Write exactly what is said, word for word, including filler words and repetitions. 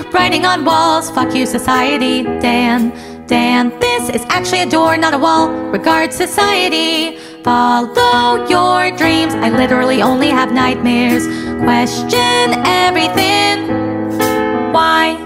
Writing on walls, fuck you society. Dan, Dan, this is actually a door, not a wall. Regard society. Follow your dreams. I literally only have nightmares. Question everything. Why?